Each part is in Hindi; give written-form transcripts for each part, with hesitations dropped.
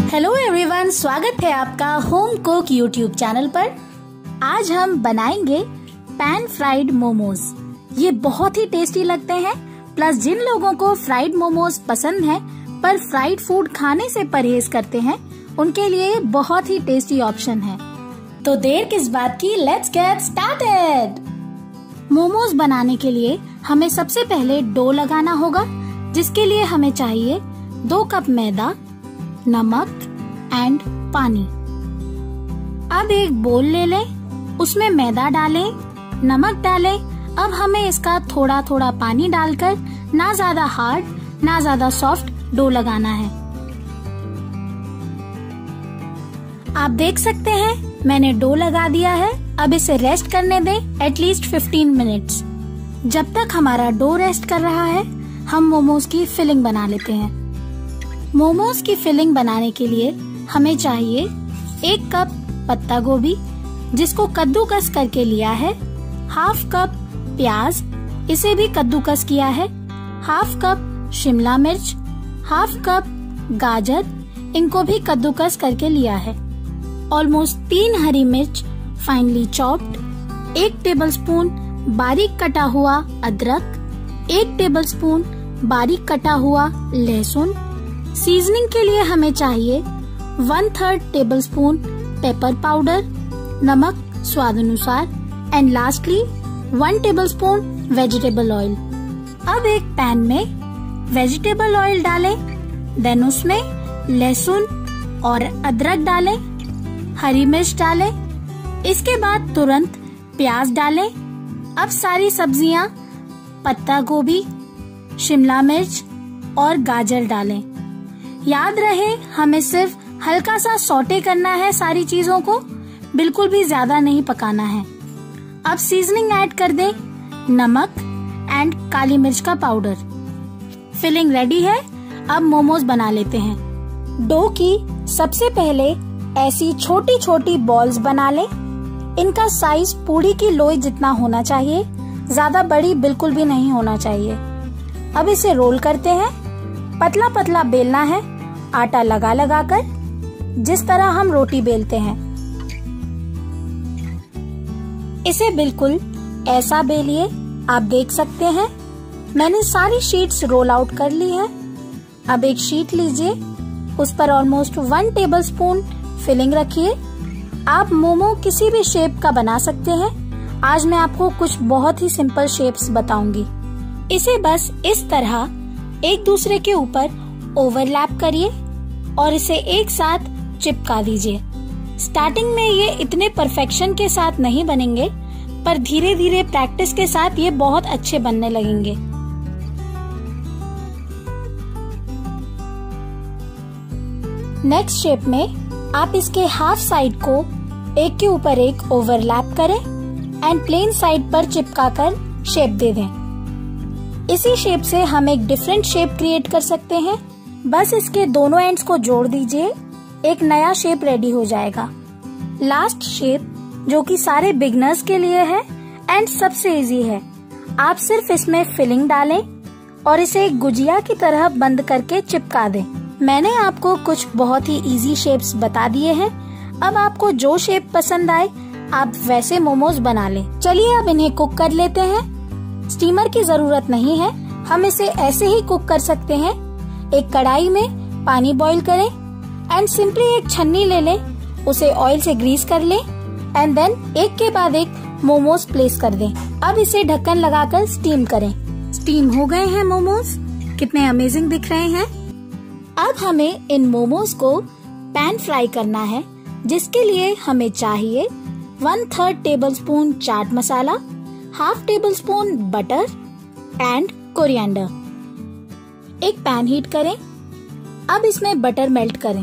हेलो एवरीवन, स्वागत है आपका होम कुक यूट्यूब चैनल पर। आज हम बनाएंगे पैन फ्राइड मोमोज। ये बहुत ही टेस्टी लगते हैं। प्लस जिन लोगों को फ्राइड मोमोज पसंद है पर फ्राइड फूड खाने से परहेज करते हैं, उनके लिए बहुत ही टेस्टी ऑप्शन है। तो देर किस बात की, लेट्स गेट स्टार्टेड। मोमोज बनाने के लिए हमें सबसे पहले डो लगाना होगा, जिसके लिए हमें चाहिए 2 कप मैदा, नमक एंड पानी। अब एक बोल ले लें, उसमें मैदा डालें, नमक डालें। अब हमें इसका थोड़ा थोड़ा पानी डालकर ना ज्यादा हार्ड ना ज्यादा सॉफ्ट डो लगाना है। आप देख सकते हैं मैंने डो लगा दिया है। अब इसे रेस्ट करने दें एटलीस्ट 15 मिनट्स। जब तक हमारा डो रेस्ट कर रहा है, हम मोमोज की फिलिंग बना लेते हैं। मोमोज की फिलिंग बनाने के लिए हमें चाहिए 1 कप पत्ता गोभी, जिसको कद्दूकस करके लिया है, 1/2 कप प्याज, इसे भी कद्दूकस किया है, 1/2 कप शिमला मिर्च, 1/2 कप गाजर, इनको भी कद्दूकस करके लिया है, ऑलमोस्ट 3 हरी मिर्च फाइनली चॉप्ड, 1 टेबलस्पून बारीक कटा हुआ अदरक, 1 टेबलस्पून बारीक कटा हुआ लहसुन। सीजनिंग के लिए हमें चाहिए 1/3 टेबलस्पून पेपर पाउडर, नमक स्वाद अनुसार and lastly 1 tablespoon vegetable oil. अब एक पैन में वेजिटेबल ऑयल डालें, देन उसमें लहसुन और अदरक डालें, हरी मिर्च डालें, इसके बाद तुरंत प्याज डालें। अब सारी सब्जियां पत्ता गोभी, शिमला मिर्च और गाजर डालें। याद रहे हमें सिर्फ हल्का सा सौटे करना है सारी चीजों को, बिल्कुल भी ज्यादा नहीं पकाना है। अब सीजनिंग ऐड कर दें, नमक एंड काली मिर्च का पाउडर। फिलिंग रेडी है। अब मोमोज बना लेते हैं। डो की सबसे पहले ऐसी छोटी छोटी बॉल्स बना लें। इनका साइज पूड़ी की लोई जितना होना चाहिए, ज्यादा बड़ी बिल्कुल भी नहीं होना चाहिए। अब इसे रोल करते हैं। पतला पतला बेलना है, आटा लगा लगा कर, जिस तरह हम रोटी बेलते हैं। इसे बिल्कुल ऐसा बेलिए। आप देख सकते हैं मैंने सारी शीट्स रोल आउट कर ली है। अब एक शीट लीजिए, उस पर ऑलमोस्ट 1 टेबलस्पून फिलिंग रखिए। आप मोमो किसी भी शेप का बना सकते हैं। आज मैं आपको कुछ बहुत ही सिंपल शेप्स बताऊंगी। इसे बस इस तरह एक दूसरे के ऊपर ओवरलैप करिए और इसे एक साथ चिपका दीजिए। स्टार्टिंग में ये इतने परफेक्शन के साथ नहीं बनेंगे, पर धीरे धीरे प्रैक्टिस के साथ ये बहुत अच्छे बनने लगेंगे। नेक्स्ट शेप में आप इसके हाफ साइड को एक के ऊपर एक ओवरलैप करें एंड प्लेन साइड पर चिपकाकर शेप दे दें। इसी शेप से हम एक डिफरेंट शेप क्रिएट कर सकते हैं। बस इसके दोनों एंड्स को जोड़ दीजिए, एक नया शेप रेडी हो जाएगा। लास्ट शेप, जो कि सारे बिगनर्स के लिए है एंड सबसे इजी है, आप सिर्फ इसमें फिलिंग डालें और इसे एक गुजिया की तरह बंद करके चिपका दें। मैंने आपको कुछ बहुत ही इजी शेप्स बता दिए हैं। अब आपको जो शेप पसंद आए आप वैसे मोमोज बना लें। चलिए अब इन्हें कुक कर लेते हैं। स्टीमर की जरूरत नहीं है, हम इसे ऐसे ही कुक कर सकते हैं। एक कढ़ाई में पानी बॉईल करें एंड सिंपली एक छन्नी ले लें, उसे ऑयल से ग्रीस कर लें एंड देन एक के बाद एक मोमोज प्लेस कर दें। अब इसे ढक्कन लगाकर स्टीम करें। स्टीम हो गए हैं मोमोज, कितने अमेजिंग दिख रहे हैं। अब हमें इन मोमोज को पैन फ्राई करना है, जिसके लिए हमें चाहिए 1/3 tablespoon chaat masala, 1/2 tablespoon butter and coriander. एक पैन हीट करें। अब इसमें बटर मेल्ट करें,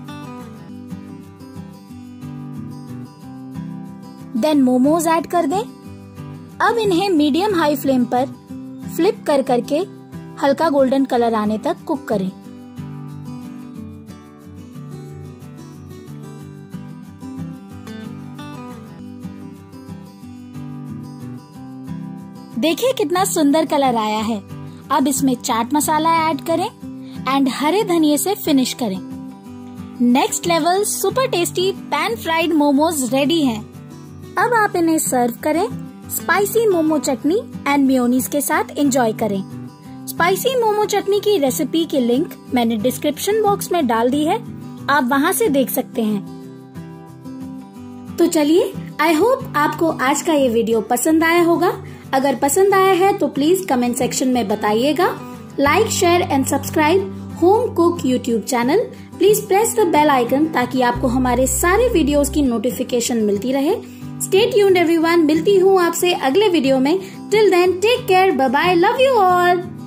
देन मोमोज ऐड कर दें। अब इन्हें मीडियम हाई फ्लेम पर फ्लिप कर करके हल्का गोल्डन कलर आने तक कुक करें। देखिए कितना सुंदर कलर आया है। अब इसमें चाट मसाला ऐड करें एंड हरे धनिये से फिनिश करें। Next level super tasty pan fried momos ready हैं। अब आप इन्हें सर्व करें, spicy momo chutney and mayonnaise के साथ एंजॉय करें। स्पाइसी मोमो चटनी की रेसिपी की लिंक मैंने डिस्क्रिप्शन बॉक्स में डाल दी है, आप वहां से देख सकते हैं। तो चलिए, आई होप आपको आज का ये वीडियो पसंद आया होगा। अगर पसंद आया है तो प्लीज कमेंट सेक्शन में बताइएगा। Like, share and subscribe home cook YouTube channel. Please press the bell icon ताकि आपको हमारे सारे वीडियोस की नोटिफिकेशन मिलती रहे। स्टे ट्यून्ड एवरीवन, मिलती हूँ आपसे अगले वीडियो में। Till then take care, bye bye, love you all.